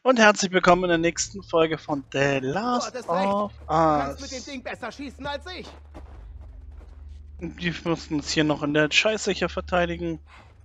Und herzlich willkommen in der nächsten Folge von The Last of Du kannst mit dem Us. Ding besser schießen als ich. Wir mussten uns hier noch in der Scheißsicher verteidigen.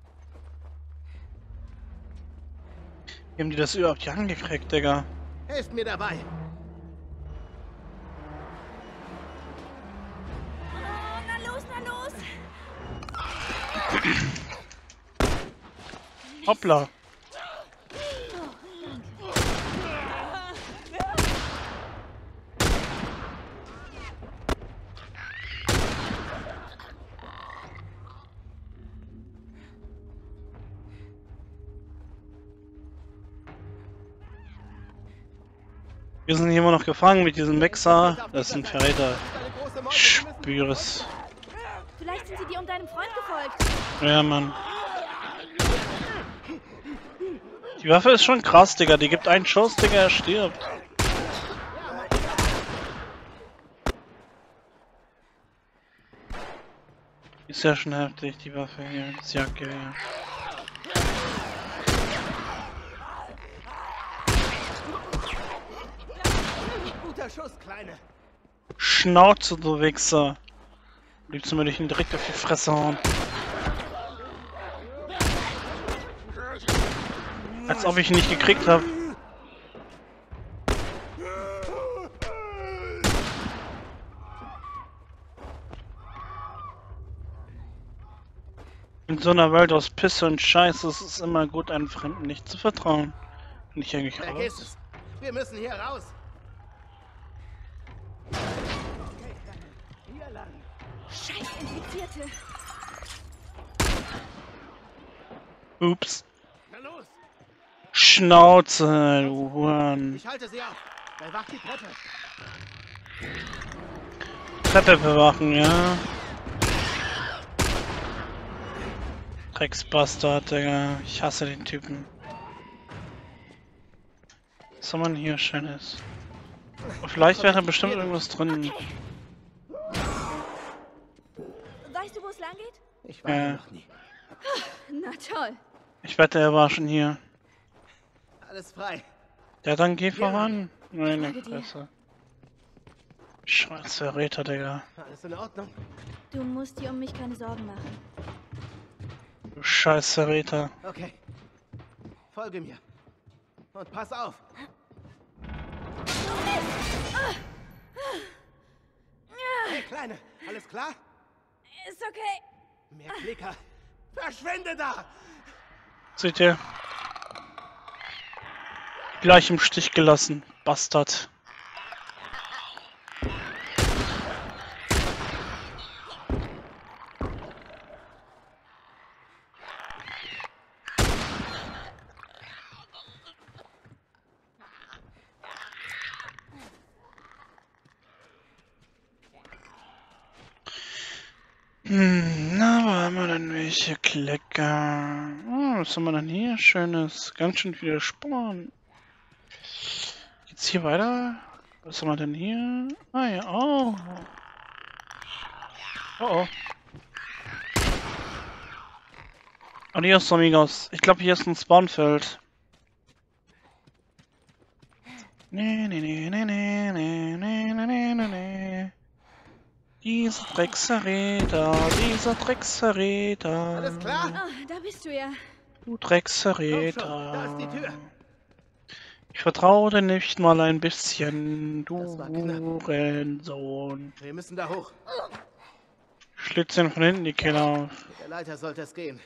Wie haben die das überhaupt hier angekriegt, Digga? Helft mir dabei. Oh, na los, na los! Hoppla. Wir sind hier immer noch gefangen mit diesem Mixer. Das ist ein Verräter. Ich spüre es. Vielleicht sind sie dir und deinem Freund gefolgt. Ja, Mann. Die Waffe ist schon krass, Digga. Die gibt einen Schuss, Digga, er stirbt. Ist ja schon heftig, die Waffe hier. Das Jagdgewehr. Guter Schuss, Kleine. Schnauze, du Wichser. Liebst du mir dich direkt auf die Fresse hauen? Als ob ich ihn nicht gekriegt habe. In so einer Welt aus Pisse und Scheiße ist es immer gut, einem Fremden nicht zu vertrauen. Bin ich eigentlich Vergiss raus? es. Wir müssen hier raus. Okay, Kleine. Hier lang. Scheiß Infizierte. Ups. Na los. Schnauze, du Huren. Ich halte sie auf. Bewacht die Treppe. Treppe bewachen, ja. Drecksbastard, Digga. Ich hasse den Typen. Was soll man hier Schönes? Vielleicht wäre da bestimmt irgendwas drin. Okay. Weißt du, wo es lang geht? Ich war hier Ja. noch nie. Na toll. Ich wette, er war schon hier. Alles frei. Ja, dann geh voran. Meine folge dir. Fresse. Scheiß Verräter, Digga. Alles in Ordnung. Du musst dir um mich keine Sorgen machen. Du scheiß Verräter. Okay. Folge mir. Und pass auf. Hey, Kleine. Alles klar? Ist okay. Mehr Klicker. Verschwinde da! Seht ihr? Gleich im Stich gelassen. Bastard. Na, wo haben wir denn welche Klecker? Oh, was haben wir denn hier? Schönes. Ganz schön viele Sporen. Geht's hier weiter? Was haben wir denn hier? Ah ja, oh. Oh oh. Adios, amigos. Ich glaube, hier ist ein Spawnfeld. Nee, nee, nee, nee, nee, nee, nee, nee, nee, nee. Dieser Drecksverräter, dieser Drecksverräter. Alles klar? Oh, da bist du ja. Du Komm Drecksverräter. schon, da ist die Tür. Ich vertraue dir nicht mal ein bisschen, du Das war knapp. Hurensohn. Wir müssen da hoch. Schlitzen von hinten die Keller auf. Mit der Leiter sollte es gehen.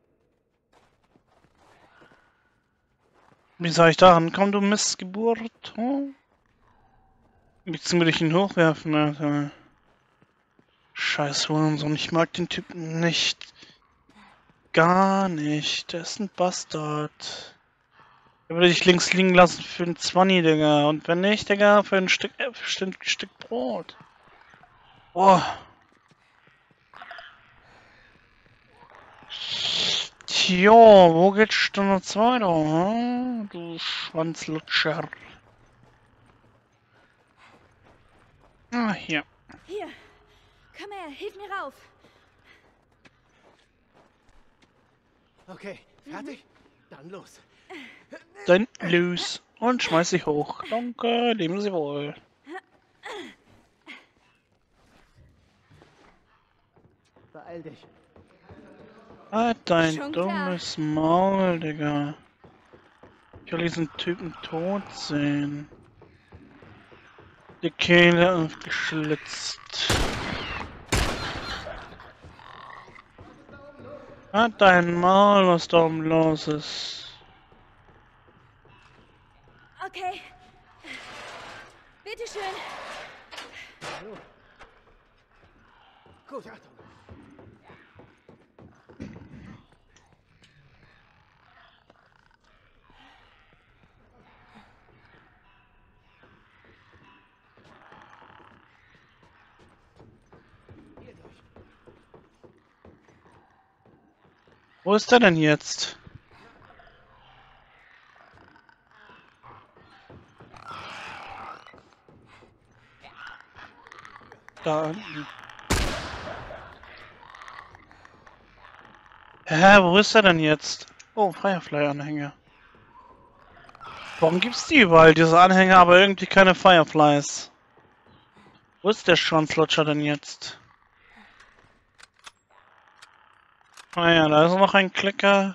Wie soll ich da rankommen, du Missgeburt? Hm? Willst du mir dich ihn hochwerfen, Alter? Scheiß Hurensohn, ich mag den Typen nicht. Gar nicht. Der ist ein Bastard. Er würde dich links liegen lassen für ein 20, Digga. Und wenn nicht, Digga, für ein Stück Brot. Oh. Tja, wo geht's denn jetzt weiter, hm? Du Schwanzlutscher. Ah, hier. Hier. Komm her, hilf mir rauf. Okay, fertig? Dann los. Dann los. Und schmeiß dich hoch. Danke, leben Sie wohl. Beeil dich. Halt dein Schon klar. dummes Maul, Digga. Ich will diesen Typen tot sehen. Die Kehle aufgeschlitzt. Halt dein Maul, was da oben los ist. Okay. Bitteschön. Gut, Achtung. Hier durch. Wo ist der denn jetzt? Da unten. Hä, wo ist er denn jetzt? Oh, Firefly-Anhänger. Warum gibt's die überall, diese Anhänger, aber irgendwie keine Fireflies? Wo ist der Schwanzlutscher denn jetzt? Ah ja, da ist noch ein Klicker.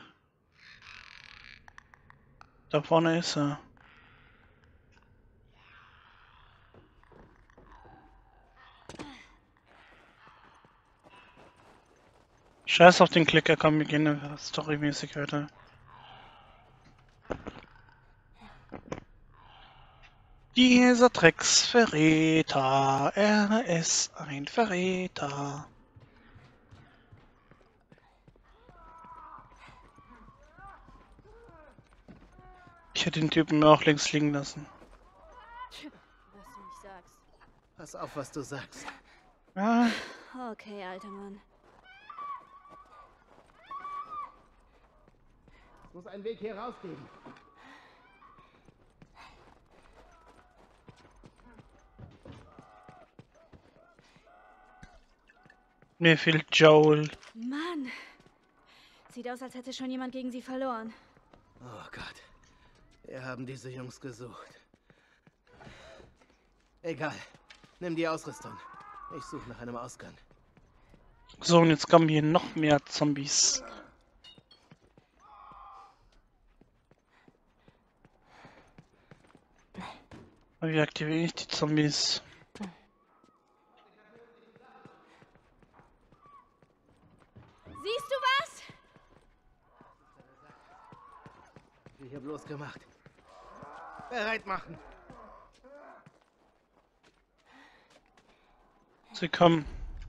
Da vorne ist er. Scheiß auf den Klicker, komm, wir gehen storymäßig weiter. Dieser Drecksverräter, er ist ein Verräter. Ich hätte den Typen mir auch links liegen lassen. Was du nicht sagst. Pass auf, was du sagst. Ja, Okay, alter Mann. Es muss einen Weg hier raus geben. mir fehlt Joel. Mann. Sieht aus, als hätte schon jemand gegen sie verloren. Oh Gott. Wir haben diese Jungs gesucht. Egal. Nimm die Ausrüstung. Ich suche nach einem Ausgang. So, und jetzt kommen hier noch mehr Zombies. Wie aktiviere ich die Zombies? Siehst du was? Wir hier bloß gemacht. Bereit machen. Sie kommen.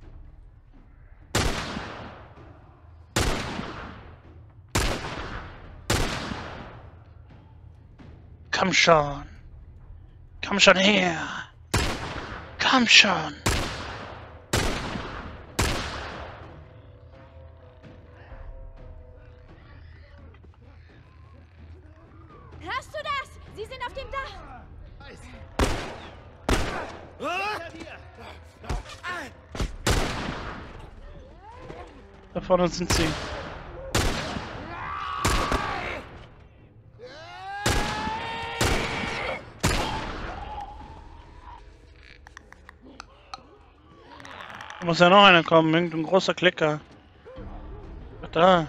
Komm schon. Komm schon her. Komm schon. Hörst du das? Sie sind auf dem Dach. Eis. Da vorne sind sie. Da muss ja noch einer kommen, irgendein großer Klicker. Da.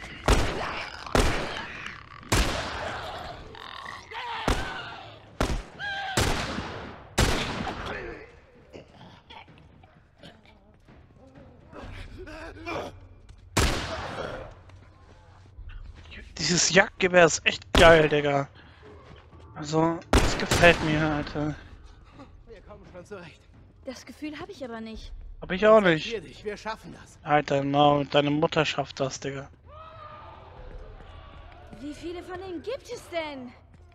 Dieses Jagdgewehr ist echt geil, Digga. Also, das gefällt mir, Alter. Wir kommen schon zurecht. Das Gefühl habe ich aber nicht. Hab ich auch nicht. Konzentrier dich, wir schaffen das. Alter, no, deine Mutter schafft das, Digga. Wie viele von ihnen gibt es denn?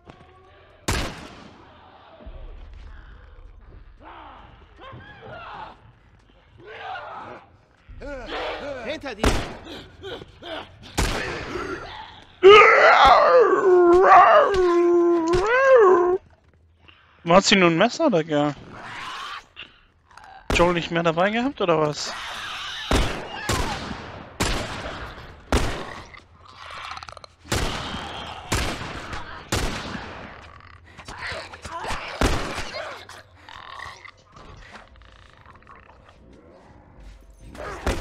Hinter dir! Hat sie nun ein Messer, Digga? Joel nicht mehr dabei gehabt, oder was?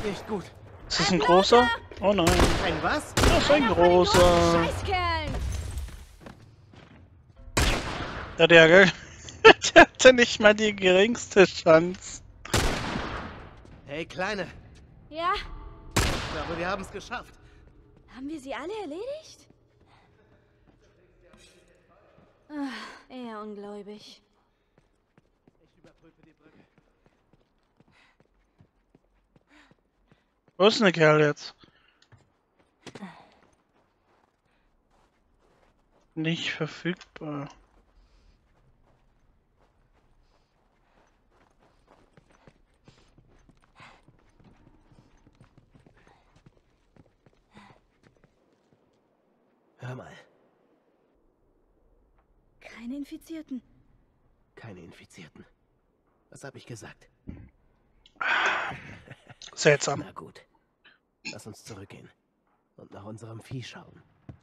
nicht gut. Ist das ein großer? Oh nein. Ein was? Das ist ein Einer von den großen großer. Scheißkerlen! Ja, der hatte nicht mal die geringste Chance. Hey, Kleine. Ja, Ich glaube, wir haben es geschafft. haben wir sie alle erledigt? Eher ungläubig. Ich überprüfe die Brücke. Wo ist denn der Kerl jetzt? Nicht verfügbar. Hör mal. Keine Infizierten. Keine Infizierten. Was habe ich gesagt? Seltsam. Na gut. Lass uns zurückgehen. Und nach unserem Vieh schauen.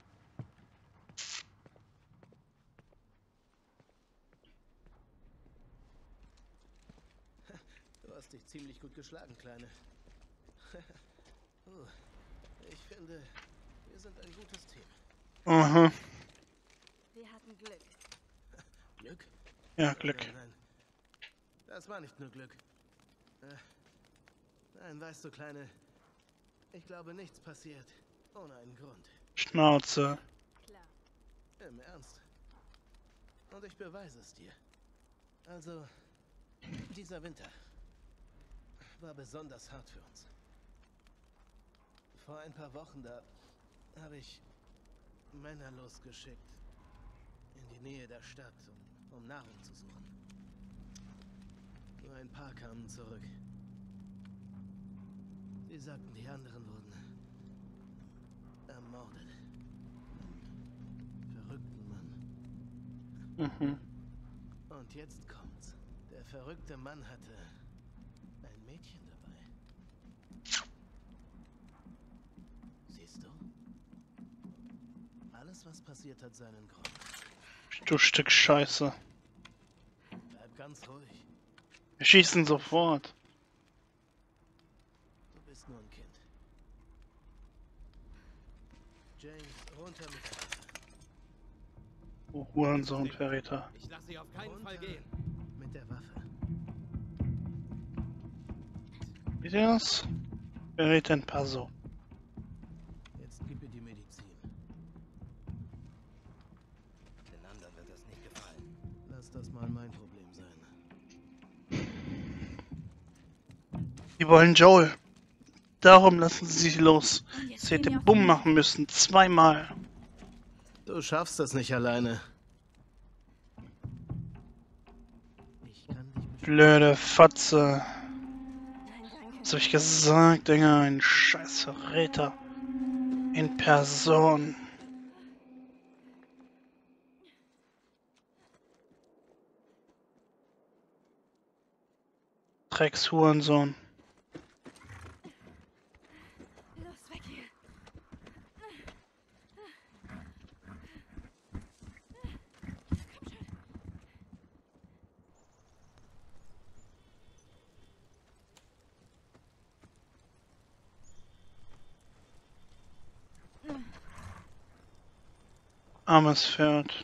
Du hast dich ziemlich gut geschlagen, Kleine. Ich finde, wir sind ein gutes Team. Aha. Wir hatten Glück. Glück? Ja, Glück. Nein. Das war nicht nur Glück. Nein, weißt du, Kleine, ich glaube, nichts passiert ohne einen Grund. Schnauze. Klar. Im Ernst. Und ich beweise es dir. Also, dieser Winter war besonders hart für uns. Vor ein paar Wochen, da habe ich Männer losgeschickt in die Nähe der Stadt, um Nahrung zu suchen. Nur ein paar kamen zurück. Sie sagten, die anderen wurden ermordet. Einen verrückten Mann. Mhm. Und jetzt kommt's. Der verrückte Mann hatte ein Mädchen dabei. Siehst du? Alles, was passiert, hat seinen Grund. Du Stück Scheiße. Bleib ganz ruhig. Wir schießen sofort. Du bist nur ein Kind. James, runter mit der Waffe. Oh, Hurensohn, Verräter. Ich lasse sie auf keinen Fall Runter gehen. mit der Waffe. Wie das? Verräter in Paso. Jetzt gib ihr die Medizin. Den anderen wird das nicht gefallen. Lass das mal mein Problem sein. Die wollen Joel. Darum lassen sie sich los. Und jetzt Sie hätte gehen wir auf Bumm die- machen müssen. Zweimal. Du schaffst das nicht alleine. Ich kann dich beschützen. Blöde Fotze. Nein, danke. Was hab ich gesagt, Dinger? Ein scheiß Verräter. In Person. Dreckshurensohn. Los, weg hier. Komm schon. Armes Pferd.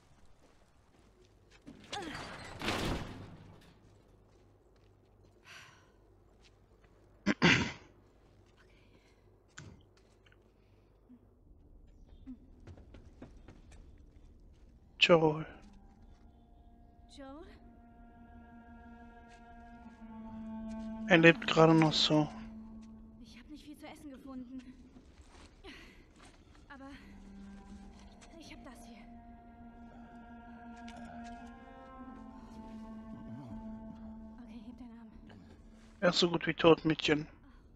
Joel. Joel? Er lebt gerade noch so. Ich habe nicht viel zu essen gefunden. Aber ich habe das hier. Okay, heb deinen Arm. Er ist so gut wie tot, Mädchen.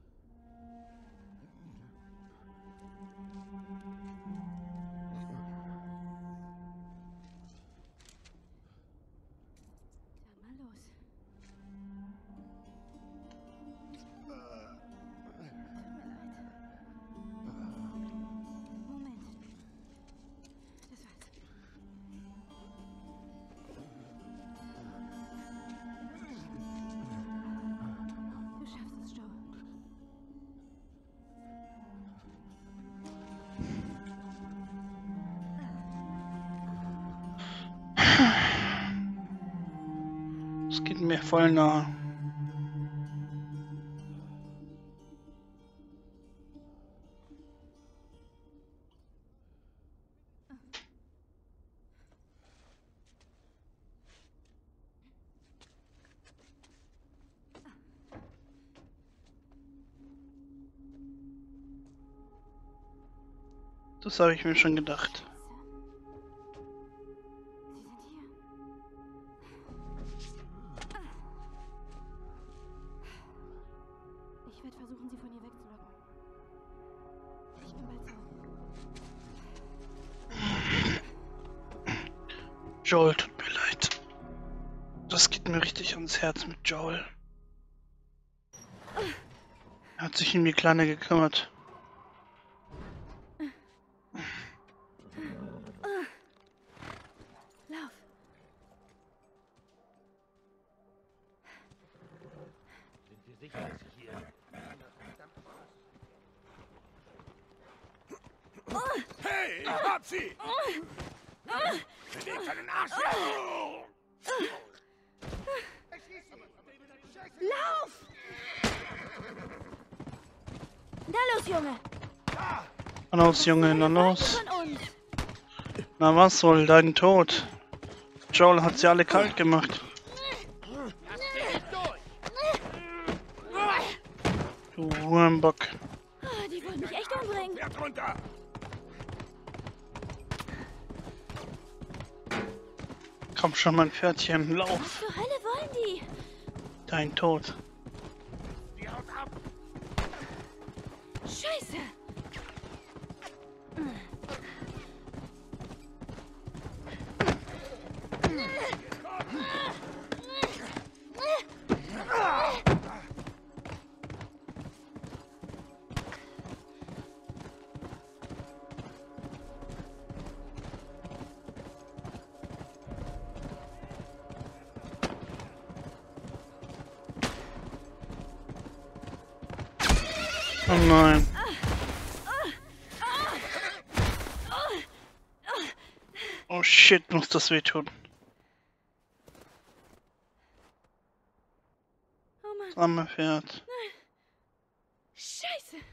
Sag mal los. Tut mir leid. Moment. Das war's. Du schaffst es, Joe. sind mir voll nah. Das habe ich mir schon gedacht. Ich werde versuchen, sie von ihr wegzulocken. Ich bin bald zu. Joel, tut mir leid. Das geht mir richtig ans Herz mit Joel. Er hat sich um die Kleine gekümmert. Lauf! Sind wir sicher, dass sie hier... Hey, ich hab sie! Bewegt deinen Arsch her! Lauf! Na los, Junge! Na los, Junge, na los. Von uns! Na was soll dein Tod? Joel hat sie alle kalt gemacht. Du Hurenbock. Oh, die wollen mich echt umbringen. Wer drunter? Komm schon, mein Pferdchen, lauf. Was zur Hölle wollen die? Dein Tod. Die haut ab! Scheiße! Oh nein. Oh shit, muss das wehtun. Oh Mann, Das arme Pferd. Scheiße!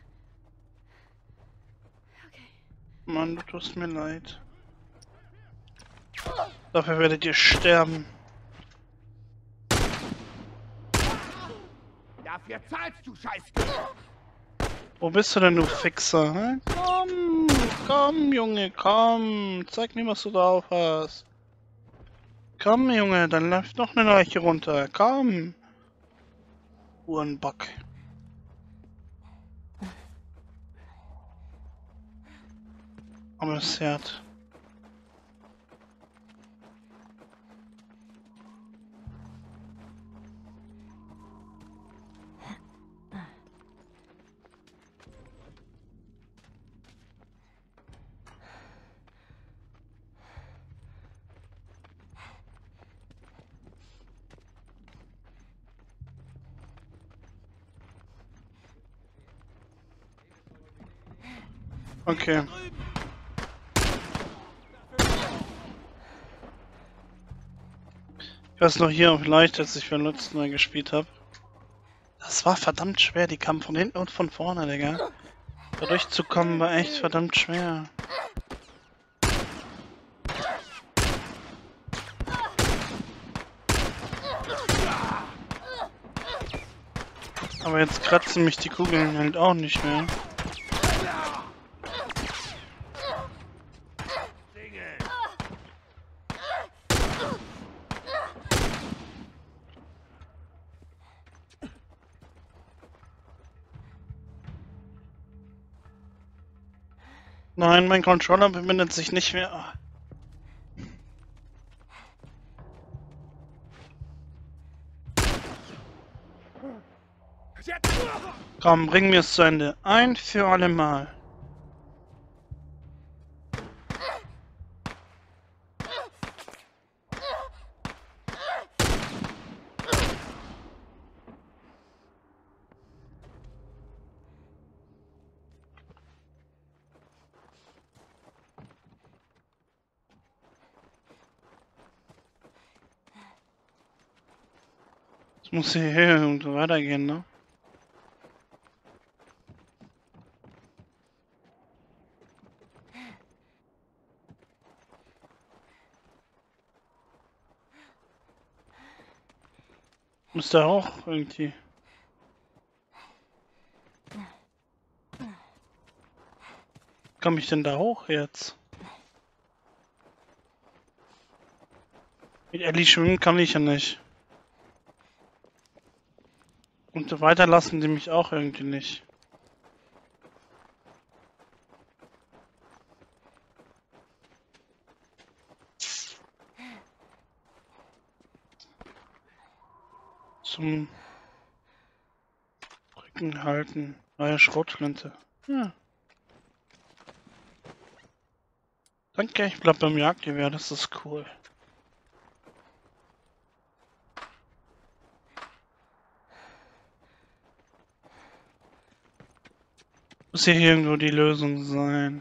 Okay. Mann, du tust mir leid. Dafür werdet ihr sterben. Dafür zahlst du, Scheiß! Wo bist du denn, du Fixer? Hä? Komm, komm, Junge, komm. Zeig mir, was du drauf hast. Komm, Junge, dann läuft noch eine Leiche runter. Komm. Uhrenbock. Armes Pferd. Okay. Ich weiß noch hier auf leicht, als ich beim letzten Mal gespielt habe. Das war verdammt schwer, die kamen von hinten und von vorne, Digga. Da durchzukommen war echt verdammt schwer. Aber jetzt kratzen mich die Kugeln halt auch nicht mehr. Nein, mein Controller verbindet sich nicht mehr. Komm, bring mir es zu Ende. Ein für alle Mal. Es muss hier irgendwo weitergehen, ne? Müsste auch irgendwie. Komme ich denn da hoch jetzt? Mit Ellie schwimmen kann ich ja nicht. Und so weiter lassen die mich auch irgendwie nicht. Zum Rücken halten. Neue Schrotflinte. Ja. Danke, ich bleib beim Jagdgewehr, das ist cool. Muss hier irgendwo die Lösung sein.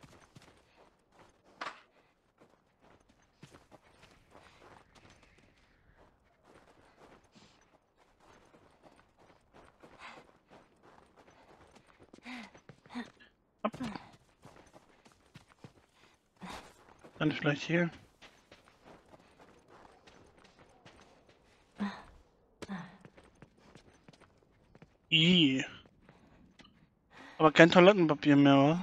Ab. Dann vielleicht hier. I. Aber kein Toilettenpapier mehr, oder?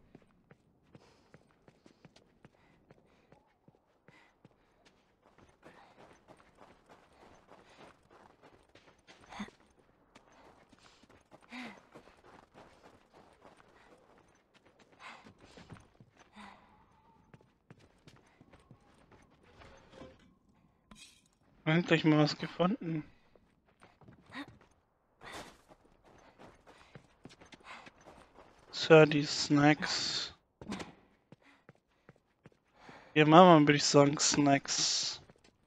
Endlich mal was gefunden. Die Snacks. Ja, Mama, würde ich sagen, Snacks.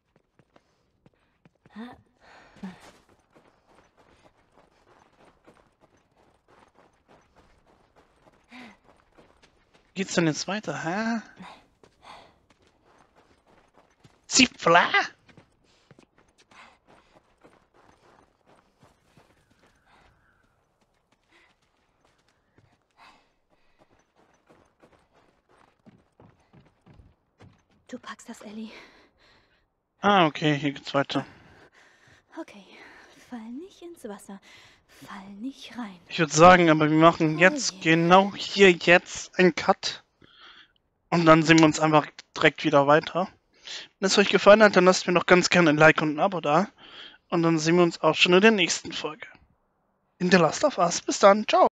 Wie geht's denn jetzt weiter, hä? Zipfla? Du packst das, Ellie. Ah, okay, hier geht's weiter. Okay, fall nicht ins Wasser. Fall nicht rein. Ich würde sagen, aber wir machen jetzt genau hier jetzt einen Cut. Und dann sehen wir uns einfach direkt wieder weiter. Wenn es euch gefallen hat, dann lasst mir doch ganz gerne ein Like und ein Abo da. Und dann sehen wir uns auch schon in der nächsten Folge. In The Last of Us. Bis dann. Ciao.